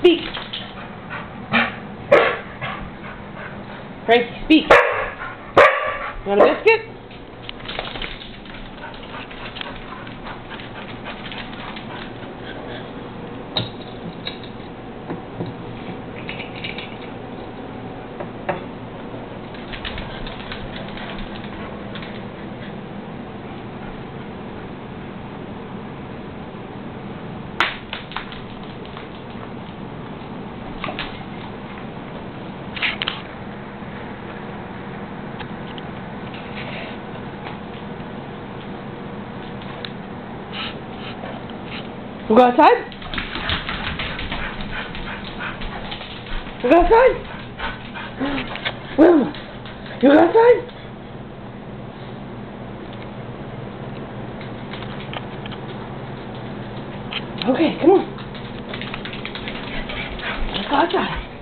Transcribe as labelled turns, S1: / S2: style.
S1: Speak. Frankie, speak. You want a biscuit? We'll go outside? We'll go outside? Wilma, you go outside? Okay, come on. Let's go outside.